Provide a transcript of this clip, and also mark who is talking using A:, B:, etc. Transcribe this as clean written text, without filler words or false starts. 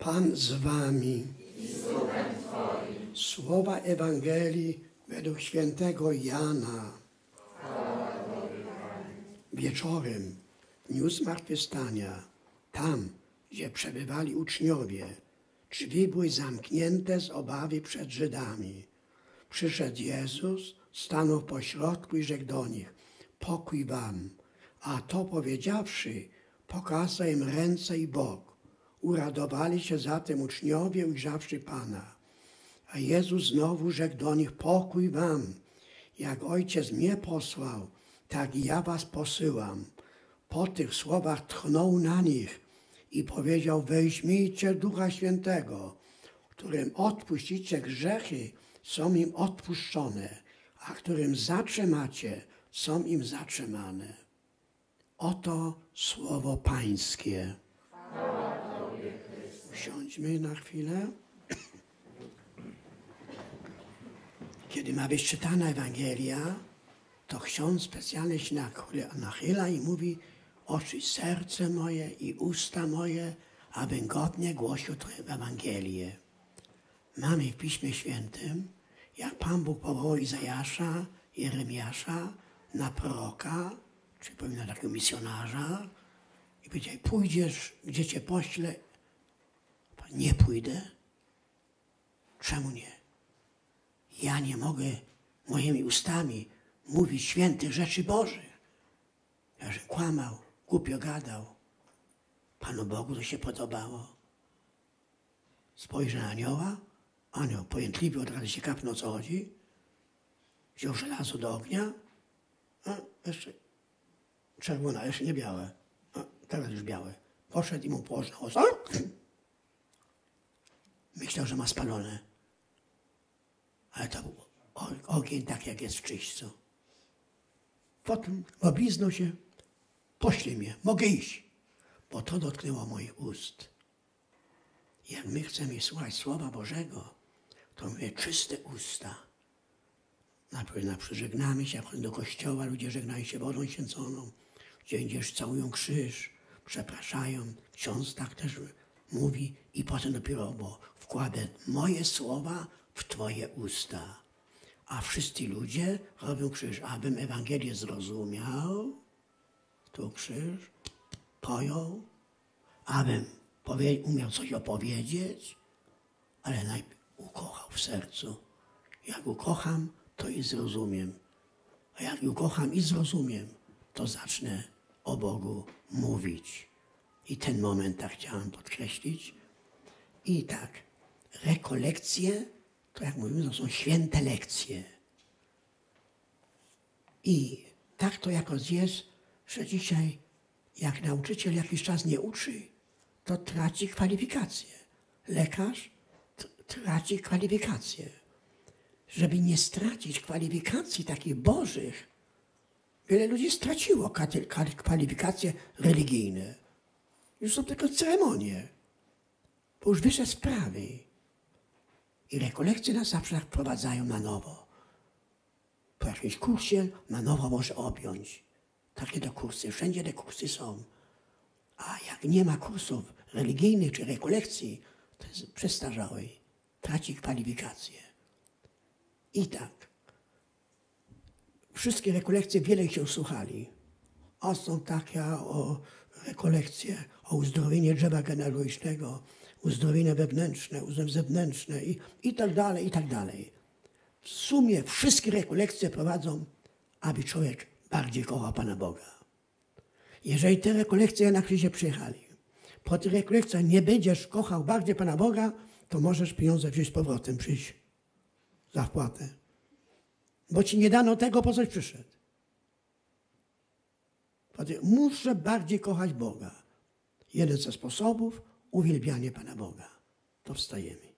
A: Pan z wami. Słowa Ewangelii według świętego Jana. Wieczorem, w dniu zmartwychwstania, tam, gdzie przebywali uczniowie, drzwi były zamknięte z obawy przed Żydami. Przyszedł Jezus, stanął pośrodku i rzekł do nich: pokój wam. A to powiedziawszy, pokazał im ręce i bok. Uradowali się zatem uczniowie, ujrzawszy Pana. A Jezus znowu rzekł do nich: pokój wam. Jak Ojciec mnie posłał, tak i ja was posyłam. Po tych słowach tchnął na nich i powiedział: weźmijcie Ducha Świętego, którym odpuścicie grzechy, są im odpuszczone, a którym zatrzymacie, są im zatrzymane. Oto słowo Pańskie. Usiądźmy na chwilę. Kiedy ma być czytana Ewangelia, to ksiądz specjalnie się nachyla i mówi: oczyść serce moje i usta moje, abym godnie głosił tę Ewangelię. Mamy w Piśmie Świętym, jak Pan Bóg powołał Izajasza, Jeremiasza na proroka, czy powinno takiego misjonarza, i powiedział: pójdziesz, gdzie cię poślę. Nie pójdę. Czemu nie? Ja nie mogę moimi ustami mówić świętych rzeczy Bożych. Ja że kłamał, głupio gadał. Panu Bogu to się podobało. Spojrzy na anioła, anioł pojętliwie od razu się kapnął, o co chodzi. Wziął żelazo do ognia, a jeszcze czerwone, jeszcze nie białe. A teraz już białe. Poszedł i mu położył na oso. Myślał, że ma spalone. Ale to był ogień tak, jak jest w czyśćcu. Potem obliznął się: poślij mnie, mogę iść, bo to dotknęło moich ust. Jak my chcemy słuchać Słowa Bożego, to mówię czyste usta. Najpierw żegnamy się, do kościoła ludzie żegnają się wodą święconą, gdzie indziej całują krzyż, przepraszają. Ksiądz tak też mówi i potem dopiero, bo wkładę moje słowa w Twoje usta. A wszyscy ludzie robią krzyż, abym Ewangelię zrozumiał, tu krzyż, pojął, abym umiał coś opowiedzieć, ale najpierw ukochał w sercu. Jak ukocham, to i zrozumiem. A jak ukocham i zrozumiem, to zacznę o Bogu mówić. I ten moment tak chciałem podkreślić. I tak, rekolekcje, to jak mówimy, to są święte lekcje. I tak to jakoś jest, że dzisiaj jak nauczyciel jakiś czas nie uczy, to traci kwalifikacje. Lekarz traci kwalifikacje. Żeby nie stracić kwalifikacji takich bożych, wiele ludzi straciło kwalifikacje religijne. Już są tylko ceremonie, bo już wyższe sprawy. I rekolekcje nas zawsze wprowadzają na nowo. Po jakimś kursie na nowo może objąć. Takie te kursy, wszędzie te kursy są. A jak nie ma kursów religijnych czy rekolekcji, to jest przestarzały, traci kwalifikacje. I tak, wszystkie rekolekcje, wiele się słuchali. A są takie o rekolekcje, o uzdrowienie drzewa genealogicznego, uzdrowienie wewnętrzne, uzdrowienie zewnętrzne i tak dalej, i tak dalej. W sumie wszystkie rekolekcje prowadzą, aby człowiek bardziej kochał Pana Boga. Jeżeli te rekolekcje na krzyże przyjechali, po tych rekolekcjach nie będziesz kochał bardziej Pana Boga, to możesz pieniądze wziąć z powrotem, przyjść za wpłatę. Bo ci nie dano tego, po coś przyszedł. Muszę bardziej kochać Boga. Jeden ze sposobów, uwielbianie Pana Boga. To wstajemy.